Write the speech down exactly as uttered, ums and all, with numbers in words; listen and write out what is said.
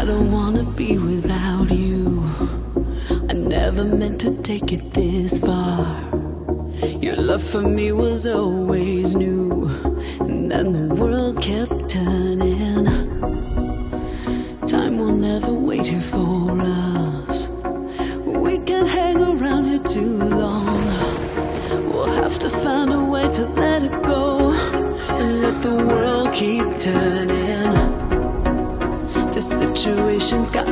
I don't wanna be without you. I never meant to take it this far. Your love for me was always new, and then the world kept turning. Time will never wait here for us. We can't hang around here too long. We'll have to find a way to let it go and let the world keep turning. The situation's got